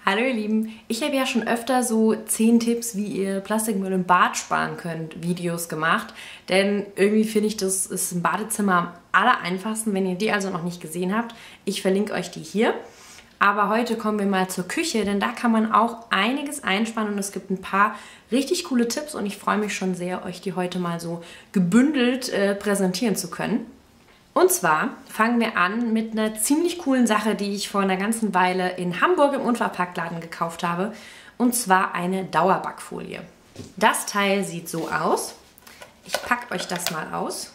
Hallo ihr Lieben, ich habe ja schon öfter so 10 Tipps, wie ihr Plastikmüll im Bad sparen könnt, Videos gemacht. Denn irgendwie finde ich, das ist im Badezimmer am allereinfachsten, wenn ihr die also noch nicht gesehen habt. Ich verlinke euch die hier. Aber heute kommen wir mal zur Küche, denn da kann man auch einiges einsparen und es gibt ein paar richtig coole Tipps und ich freue mich schon sehr, euch die heute mal so gebündelt präsentieren zu können. Und zwar fangen wir an mit einer ziemlich coolen Sache, die ich vor einer ganzen Weile in Hamburg im Unverpacktladen gekauft habe. Und zwar eine Dauerbackfolie. Das Teil sieht so aus. Ich packe euch das mal aus.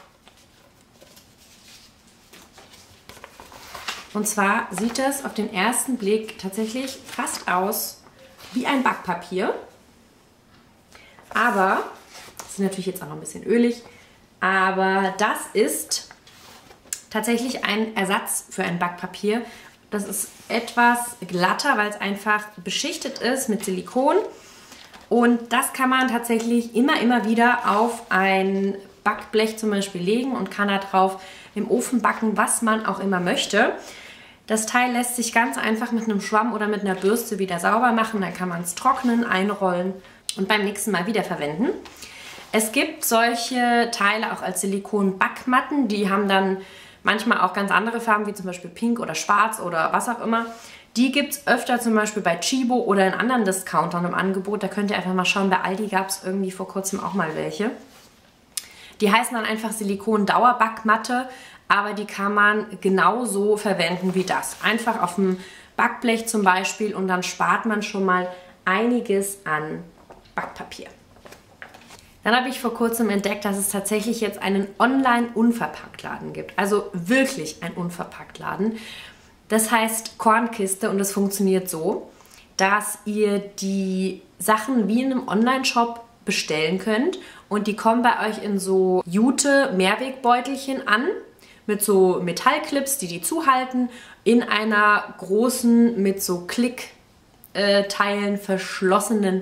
Und zwar sieht das auf den ersten Blick tatsächlich fast aus wie ein Backpapier. Aber, das ist natürlich jetzt auch noch ein bisschen ölig, aber das ist tatsächlich ein Ersatz für ein Backpapier. Das ist etwas glatter, weil es einfach beschichtet ist mit Silikon. Und das kann man tatsächlich immer wieder auf ein Backblech zum Beispiel legen und kann da drauf im Ofen backen, was man auch immer möchte. Das Teil lässt sich ganz einfach mit einem Schwamm oder mit einer Bürste wieder sauber machen. Dann kann man es trocknen, einrollen und beim nächsten Mal wieder verwenden. Es gibt solche Teile auch als Silikon-Backmatten. Die haben dann manchmal auch ganz andere Farben, wie zum Beispiel pink oder schwarz oder was auch immer. Die gibt es öfter zum Beispiel bei Chibo oder in anderen Discountern im Angebot. Da könnt ihr einfach mal schauen. Bei Aldi gab es irgendwie vor kurzem auch mal welche. Die heißen dann einfach Silikon-Dauerbackmatte, aber die kann man genauso verwenden wie das. Einfach auf dem Backblech zum Beispiel und dann spart man schon mal einiges an Backpapier. Dann habe ich vor kurzem entdeckt, dass es tatsächlich jetzt einen Online-Unverpacktladen gibt. Also wirklich ein Unverpacktladen. Das heißt Kornkiste und es funktioniert so, dass ihr die Sachen wie in einem Online-Shop bestellen könnt und die kommen bei euch in so Jute-Mehrwegbeutelchen an mit so Metallclips, die zuhalten, in einer großen mit so Klickteilen verschlossenen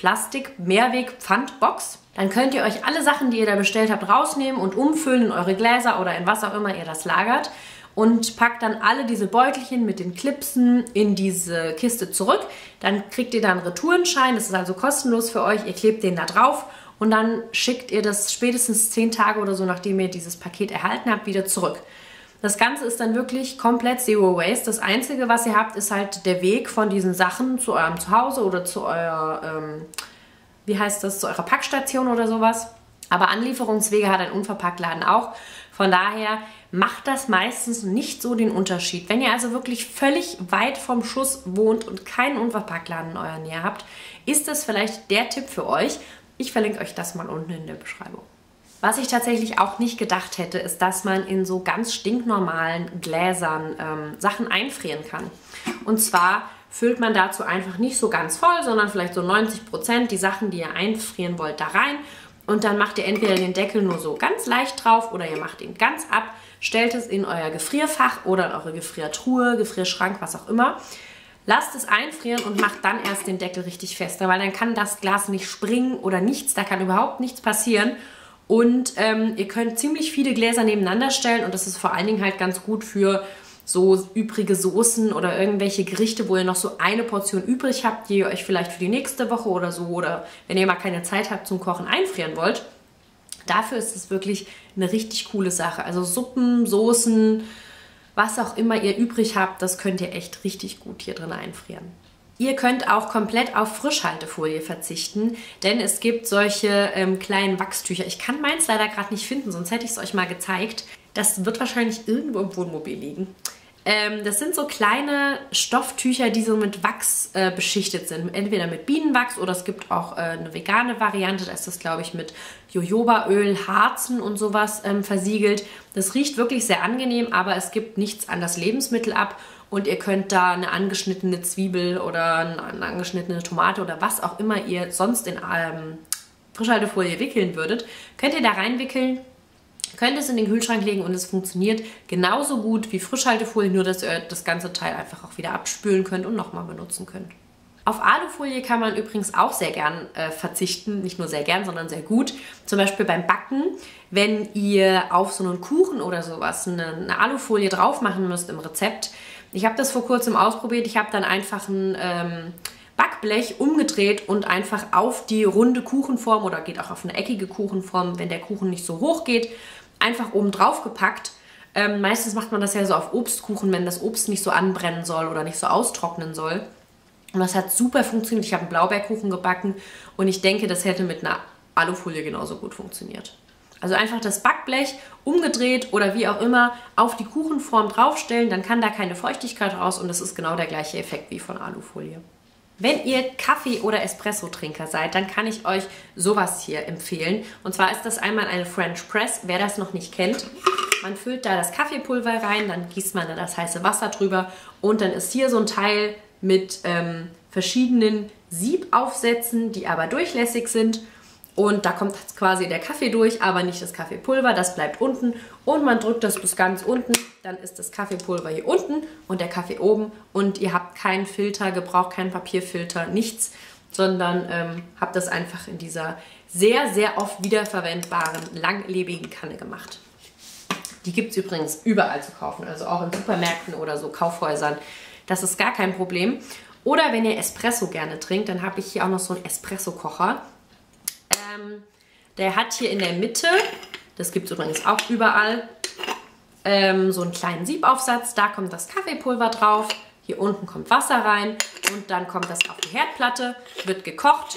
Plastik-Mehrweg-Pfandbox. Dann könnt ihr euch alle Sachen, die ihr da bestellt habt, rausnehmen und umfüllen in eure Gläser oder in was auch immer ihr das lagert. Und packt dann alle diese Beutelchen mit den Clipsen in diese Kiste zurück. Dann kriegt ihr da einen Retourenschein, das ist also kostenlos für euch. Ihr klebt den da drauf und dann schickt ihr das spätestens 10 Tage oder so, nachdem ihr dieses Paket erhalten habt, wieder zurück. Das Ganze ist dann wirklich komplett Zero Waste. Das Einzige, was ihr habt, ist halt der Weg von diesen Sachen zu eurem Zuhause oder zu eurer, zu eurer Packstation oder sowas. Aber Anlieferungswege hat ein Unverpacktladen auch. Von daher macht das meistens nicht so den Unterschied. Wenn ihr also wirklich völlig weit vom Schuss wohnt und keinen Unverpacktladen in eurer Nähe habt, ist das vielleicht der Tipp für euch. Ich verlinke euch das mal unten in der Beschreibung. Was ich tatsächlich auch nicht gedacht hätte, ist, dass man in so ganz stinknormalen Gläsern Sachen einfrieren kann. Und zwar füllt man dazu einfach nicht so ganz voll, sondern vielleicht so 90% die Sachen, die ihr einfrieren wollt, da rein. Und dann macht ihr entweder den Deckel nur so ganz leicht drauf oder ihr macht ihn ganz ab, stellt es in euer Gefrierfach oder in eure Gefriertruhe, Gefrierschrank, was auch immer. Lasst es einfrieren und macht dann erst den Deckel richtig fester, weil dann kann das Glas nicht springen oder nichts, da kann überhaupt nichts passieren. Und ihr könnt ziemlich viele Gläser nebeneinander stellen und das ist vor allen Dingen halt ganz gut für so übrige Soßen oder irgendwelche Gerichte, wo ihr noch so eine Portion übrig habt, die ihr euch vielleicht für die nächste Woche oder so oder wenn ihr mal keine Zeit habt zum Kochen einfrieren wollt. Dafür ist es wirklich eine richtig coole Sache. Also Suppen, Soßen, was auch immer ihr übrig habt, das könnt ihr echt richtig gut hier drin einfrieren. Ihr könnt auch komplett auf Frischhaltefolie verzichten, denn es gibt solche kleinen Wachstücher. Ich kann meins leider gerade nicht finden, sonst hätte ich es euch mal gezeigt. Das wird wahrscheinlich irgendwo im Wohnmobil liegen. Das sind so kleine Stofftücher, die so mit Wachs beschichtet sind. Entweder mit Bienenwachs oder es gibt auch eine vegane Variante. Da ist das, glaube ich, mit Jojobaöl, Harzen und sowas versiegelt. Das riecht wirklich sehr angenehm, aber es gibt nichts an das Lebensmittel ab. Und ihr könnt da eine angeschnittene Zwiebel oder eine angeschnittene Tomate oder was auch immer ihr sonst in Frischhaltefolie wickeln würdet, könnt ihr da reinwickeln. Könnt es in den Kühlschrank legen und es funktioniert genauso gut wie Frischhaltefolie, nur dass ihr das ganze Teil einfach auch wieder abspülen könnt und nochmal benutzen könnt. Auf Alufolie kann man übrigens auch sehr gern verzichten, nicht nur sehr gern, sondern sehr gut. Zum Beispiel beim Backen, wenn ihr auf so einen Kuchen oder sowas eine Alufolie drauf machen müsst im Rezept, Ich habe das vor kurzem ausprobiert. Ich habe dann einfach ein Backblech umgedreht und einfach auf die runde Kuchenform oder geht auch auf eine eckige Kuchenform, wenn der Kuchen nicht so hoch geht, einfach oben drauf gepackt. Meistens macht man das ja so auf Obstkuchen, wenn das Obst nicht so anbrennen soll oder nicht so austrocknen soll. Und das hat super funktioniert. Ich habe einen Blaubeerkuchen gebacken und ich denke, das hätte mit einer Alufolie genauso gut funktioniert. Also einfach das Backblech umgedreht oder wie auch immer auf die Kuchenform draufstellen, dann kann da keine Feuchtigkeit raus und das ist genau der gleiche Effekt wie von Alufolie. Wenn ihr Kaffee- oder Espresso-Trinker seid, dann kann ich euch sowas hier empfehlen. Und zwar ist das einmal eine French Press, wer das noch nicht kennt. Man füllt da das Kaffeepulver rein, dann gießt man da das heiße Wasser drüber und dann ist hier so ein Teil mit verschiedenen Siebaufsätzen, die aber durchlässig sind. Und da kommt jetzt quasi der Kaffee durch, aber nicht das Kaffeepulver, das bleibt unten. Und man drückt das bis ganz unten, dann ist das Kaffeepulver hier unten und der Kaffee oben. Und ihr habt keinen Filter, gebraucht keinen Papierfilter, nichts, sondern habt das einfach in dieser sehr, sehr oft wiederverwendbaren, langlebigen Kanne gemacht. Die gibt es übrigens überall zu kaufen, also auch in Supermärkten oder so Kaufhäusern. Das ist gar kein Problem. Oder wenn ihr Espresso gerne trinkt, dann habe ich hier auch noch so einen Espresso-Kocher. Der hat hier in der Mitte, das gibt es übrigens auch überall, so einen kleinen Siebaufsatz. Da kommt das Kaffeepulver drauf. Hier unten kommt Wasser rein und dann kommt das auf die Herdplatte, wird gekocht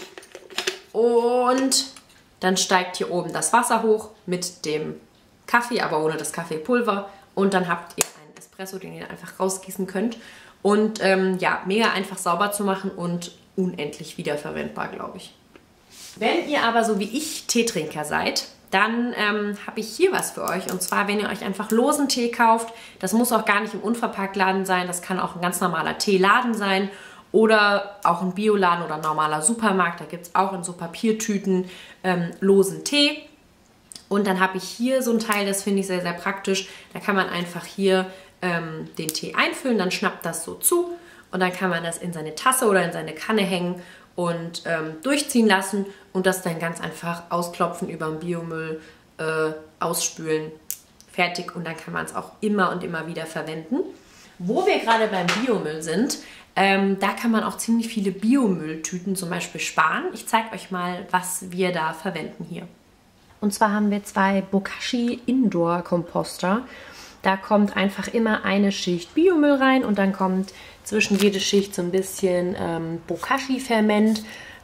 und dann steigt hier oben das Wasser hoch mit dem Kaffee, aber ohne das Kaffeepulver. Und dann habt ihr einen Espresso, den ihr einfach rausgießen könnt. Und ja, mega einfach sauber zu machen und unendlich wiederverwendbar, glaube ich. Wenn ihr aber so wie ich Teetrinker seid, dann habe ich hier was für euch. Und zwar, wenn ihr euch einfach losen Tee kauft, das muss auch gar nicht im Unverpacktladen sein, das kann auch ein ganz normaler Teeladen sein oder auch ein Bioladen oder ein normaler Supermarkt. Da gibt es auch in so Papiertüten losen Tee. Und dann habe ich hier so ein Teil, das finde ich sehr, sehr praktisch. Da kann man einfach hier den Tee einfüllen, dann schnappt das so zu und dann kann man das in seine Tasse oder in seine Kanne hängen und durchziehen lassen und das dann ganz einfach ausklopfen, über den Biomüll ausspülen. Fertig und dann kann man es auch immer und immer wieder verwenden. Wo wir gerade beim Biomüll sind, da kann man auch ziemlich viele Biomülltüten zum Beispiel sparen. Ich zeige euch mal, was wir da verwenden hier. Und zwar haben wir 2 Bokashi Indoor Komposter. Da kommt einfach immer eine Schicht Biomüll rein und dann kommt zwischen jede Schicht so ein bisschen Bokashi-Ferment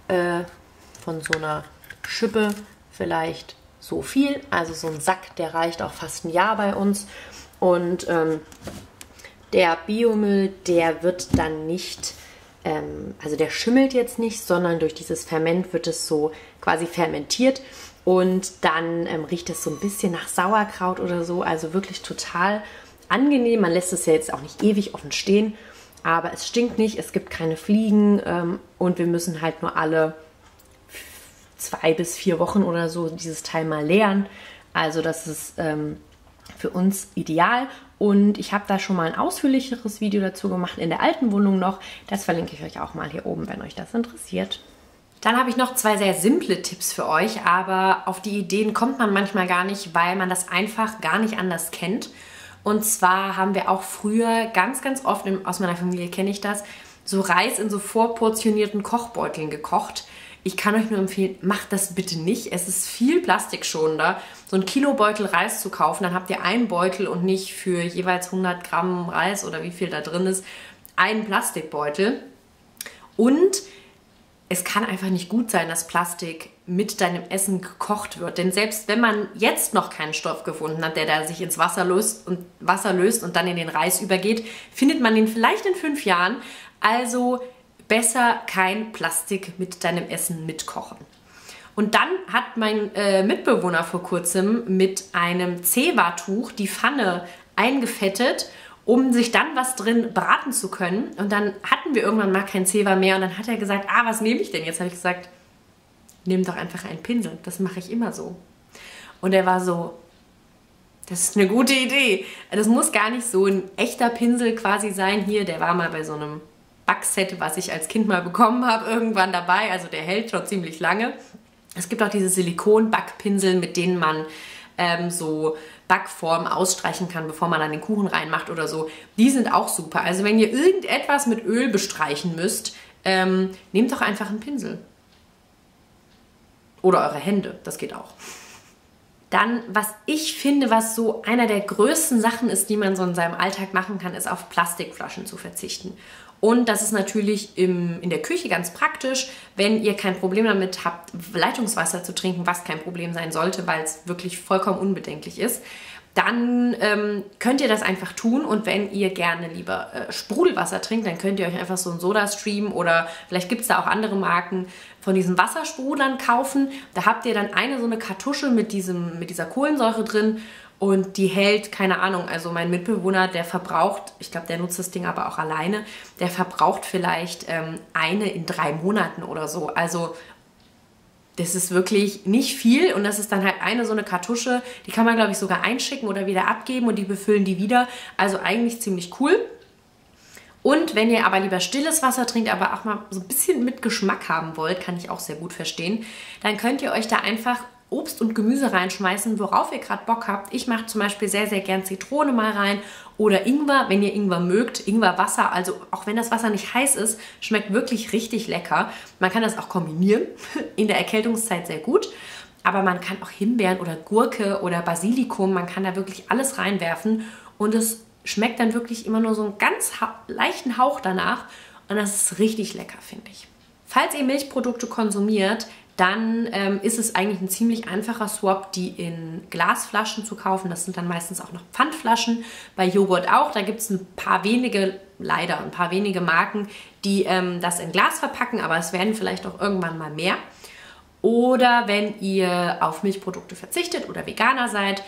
von so einer Schippe, vielleicht so viel. Also so ein Sack, der reicht auch fast ein Jahr bei uns. Und der Biomüll, der wird dann nicht, also der schimmelt jetzt nicht, sondern durch dieses Ferment wird es so quasi fermentiert. Und dann riecht es so ein bisschen nach Sauerkraut oder so. Also wirklich total angenehm. Man lässt es ja jetzt auch nicht ewig offen stehen. Aber es stinkt nicht, es gibt keine Fliegen. Und wir müssen halt nur alle 2 bis 4 Wochen oder so dieses Teil mal leeren. Also das ist für uns ideal. Und ich habe da schon mal ein ausführlicheres Video dazu gemacht in der alten Wohnung noch. Das verlinke ich euch auch mal hier oben, wenn euch das interessiert. Dann habe ich noch 2 sehr simple Tipps für euch, aber auf die Ideen kommt man manchmal gar nicht, weil man das einfach gar nicht anders kennt. Und zwar haben wir auch früher ganz, ganz oft, aus meiner Familie kenne ich das, so Reis in so vorportionierten Kochbeuteln gekocht. Ich kann euch nur empfehlen, macht das bitte nicht. Es ist viel plastikschonender, so ein Kilobeutel Reis zu kaufen. Dann habt ihr einen Beutel und nicht für jeweils 100 Gramm Reis oder wie viel da drin ist, einen Plastikbeutel. Und es kann einfach nicht gut sein, dass Plastik mit deinem Essen gekocht wird. Denn selbst wenn man jetzt noch keinen Stoff gefunden hat, der da sich ins Wasser löst und dann in den Reis übergeht, findet man den vielleicht in 5 Jahren. Also besser kein Plastik mit deinem Essen mitkochen. Und dann hat mein Mitbewohner vor kurzem mit einem Zewa-Tuch die Pfanne eingefettet, um sich dann was drin braten zu können. Und dann hatten wir irgendwann mal kein Zewa mehr. Und dann hat er gesagt, was nehme ich denn jetzt? Habe ich gesagt, nimm doch einfach einen Pinsel. Das mache ich immer so. Und er war so, das ist eine gute Idee. Das muss gar nicht so ein echter Pinsel quasi sein hier. Der war mal bei so einem Backset, was ich als Kind mal bekommen habe, irgendwann dabei. Also der hält schon ziemlich lange. Es gibt auch diese Silikon-Backpinsel, mit denen man so Backform ausstreichen kann, bevor man dann den Kuchen reinmacht oder so. Die sind auch super. Also wenn ihr irgendetwas mit Öl bestreichen müsst, nehmt doch einfach einen Pinsel. Oder eure Hände, das geht auch. Dann, was ich finde, was so einer der größten Sachen ist, die man so in seinem Alltag machen kann, ist auf Plastikflaschen zu verzichten. Und das ist natürlich in der Küche ganz praktisch, wenn ihr kein Problem damit habt, Leitungswasser zu trinken, was kein Problem sein sollte, weil es wirklich vollkommen unbedenklich ist. Dann könnt ihr das einfach tun, und wenn ihr gerne lieber Sprudelwasser trinkt, dann könnt ihr euch einfach so einen Soda-Stream oder vielleicht gibt es da auch andere Marken von diesen Wassersprudlern kaufen. Da habt ihr dann so eine Kartusche mit dieser Kohlensäure drin. Und die hält, keine Ahnung, also mein Mitbewohner, der verbraucht, ich glaube, der nutzt das Ding aber auch alleine, der verbraucht vielleicht eine in 3 Monaten oder so. Also das ist wirklich nicht viel, und das ist dann halt so eine Kartusche, die kann man, glaube ich, sogar einschicken oder wieder abgeben, und die befüllen die wieder. Also eigentlich ziemlich cool. Und wenn ihr aber lieber stilles Wasser trinkt, aber auch mal so ein bisschen mit Geschmack haben wollt, kann ich auch sehr gut verstehen, dann könnt ihr euch da einfach Obst und Gemüse reinschmeißen, worauf ihr gerade Bock habt. Ich mache zum Beispiel sehr, sehr gern Zitrone mal rein oder Ingwer, wenn ihr Ingwer mögt. Ingwerwasser, also auch wenn das Wasser nicht heiß ist, schmeckt wirklich richtig lecker. Man kann das auch kombinieren, in der Erkältungszeit sehr gut. Aber man kann auch Himbeeren oder Gurke oder Basilikum, man kann da wirklich alles reinwerfen, und es schmeckt dann wirklich immer nur so einen ganz leichten Hauch danach, und das ist richtig lecker, finde ich. Falls ihr Milchprodukte konsumiert, dann ist es eigentlich ein ziemlich einfacher Swap, die in Glasflaschen zu kaufen. Das sind dann meistens auch noch Pfandflaschen. Bei Joghurt auch. Da gibt es leider ein paar wenige Marken, die das in Glas verpacken, aber es werden vielleicht auch irgendwann mal mehr. Oder wenn ihr auf Milchprodukte verzichtet oder Veganer seid,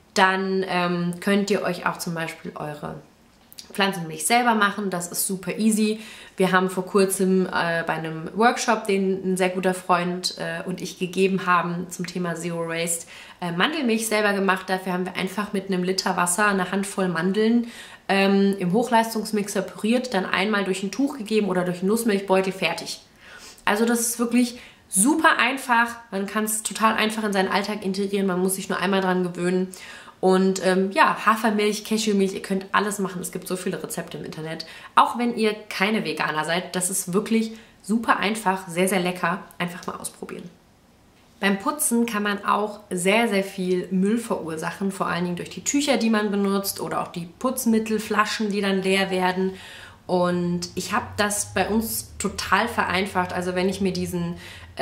dann könnt ihr euch auch zum Beispiel eure Pflanzenmilch selber machen. Das ist super easy. Wir haben vor kurzem bei einem Workshop, den ein sehr guter Freund und ich gegeben haben zum Thema Zero Waste, Mandelmilch selber gemacht. Dafür haben wir einfach mit einem Liter Wasser eine Handvoll Mandeln im Hochleistungsmixer püriert, dann einmal durch ein Tuch gegeben oder durch einen Nussmilchbeutel, fertig. Also das ist wirklich super einfach. Man kann es total einfach in seinen Alltag integrieren. Man muss sich nur einmal dran gewöhnen. Und ja, Hafermilch, Cashewmilch, ihr könnt alles machen. Es gibt so viele Rezepte im Internet. Auch wenn ihr keine Veganer seid, das ist wirklich super einfach, sehr, sehr lecker. Einfach mal ausprobieren. Beim Putzen kann man auch sehr, sehr viel Müll verursachen, vor allen Dingen durch die Tücher, die man benutzt, oder auch die Putzmittelflaschen, die dann leer werden. Und ich habe das bei uns total vereinfacht. Also wenn ich mir diesen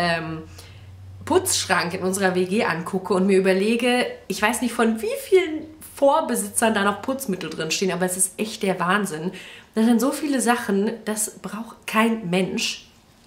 Putzschrank in unserer WG angucke und mir überlege, ich weiß nicht, von wie vielen Vorbesitzern da noch Putzmittel drin stehen, aber es ist echt der Wahnsinn. Das sind so viele Sachen, das braucht kein Mensch.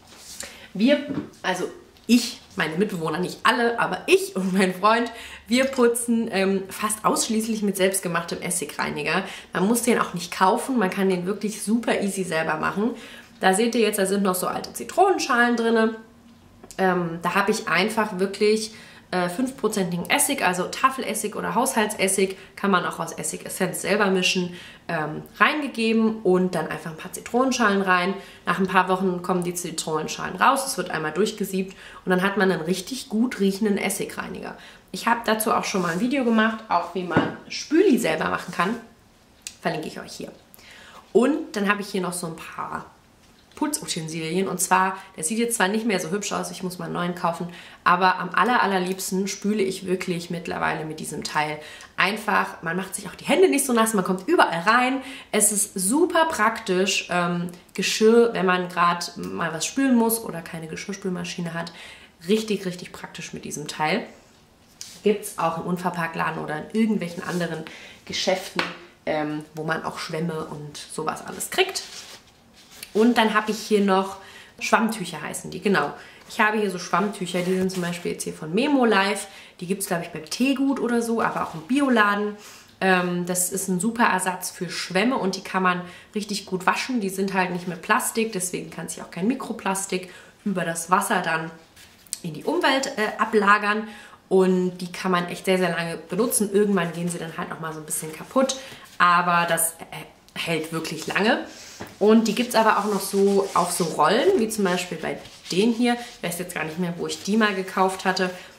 Meine Mitbewohner, nicht alle, aber ich und mein Freund, wir putzen fast ausschließlich mit selbstgemachtem Essigreiniger. Man muss den auch nicht kaufen, man kann den wirklich super easy selber machen. Da seht ihr jetzt, da sind noch so alte Zitronenschalen drin. Da habe ich einfach wirklich 5%igen Essig, also Tafelessig oder Haushaltsessig, kann man auch aus Essigessenz selber mischen, reingegeben und dann einfach ein paar Zitronenschalen rein. Nach ein paar Wochen kommen die Zitronenschalen raus, es wird einmal durchgesiebt und dann hat man einen richtig gut riechenden Essigreiniger. Ich habe dazu auch schon mal ein Video gemacht, auch wie man Spüli selber machen kann. Verlinke ich euch hier. Und dann habe ich hier noch so ein paar Putzutensilien, und zwar, der sieht jetzt zwar nicht mehr so hübsch aus, ich muss mal einen neuen kaufen, aber am allerliebsten spüle ich wirklich mittlerweile mit diesem Teil. Einfach, man macht sich auch die Hände nicht so nass, man kommt überall rein, es ist super praktisch, Geschirr, wenn man gerade mal was spülen muss oder keine Geschirrspülmaschine hat, richtig, richtig praktisch mit diesem Teil. Gibt es auch im Unverpacktladen oder in irgendwelchen anderen Geschäften, wo man auch Schwämme und sowas alles kriegt. Und dann habe ich hier noch Schwammtücher, heißen die, genau. Ich habe hier so Schwammtücher, die sind zum Beispiel jetzt hier von Memo Life. Die gibt es, glaube ich, beim Teegut oder so, aber auch im Bioladen. Das ist ein super Ersatz für Schwämme und die kann man richtig gut waschen. Die sind halt nicht mit Plastik, deswegen kann sich auch kein Mikroplastik über das Wasser dann in die Umwelt ablagern. Und die kann man echt sehr, sehr lange benutzen. Irgendwann gehen sie dann halt noch mal so ein bisschen kaputt, aber das hält wirklich lange. Und die gibt es aber auch noch so auf so Rollen, wie zum Beispiel bei den hier. Ich weiß jetzt gar nicht mehr, wo ich die mal gekauft hatte.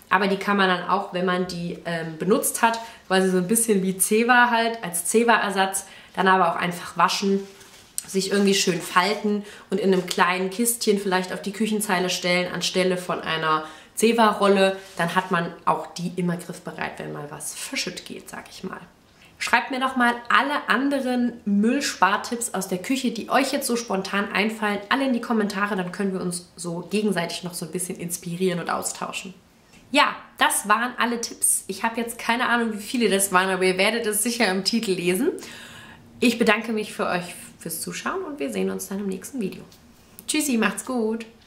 Aber die kann man dann auch, wenn man die benutzt hat, weil sie so ein bisschen wie Zewa halt, als Zewa-Ersatz, dann aber auch einfach waschen, sich irgendwie schön falten und in einem kleinen Kistchen vielleicht auf die Küchenzeile stellen, anstelle von einer Zewa-Rolle. Dann hat man auch die immer griffbereit, wenn mal was verschütt geht, sag ich mal. Schreibt mir doch mal alle anderen Müllspartipps aus der Küche, die euch jetzt so spontan einfallen, alle in die Kommentare, dann können wir uns so gegenseitig noch so ein bisschen inspirieren und austauschen. Ja, das waren alle Tipps. Ich habe jetzt keine Ahnung, wie viele das waren, aber ihr werdet es sicher im Titel lesen. Ich bedanke mich für euch fürs Zuschauen und wir sehen uns dann im nächsten Video. Tschüssi, macht's gut!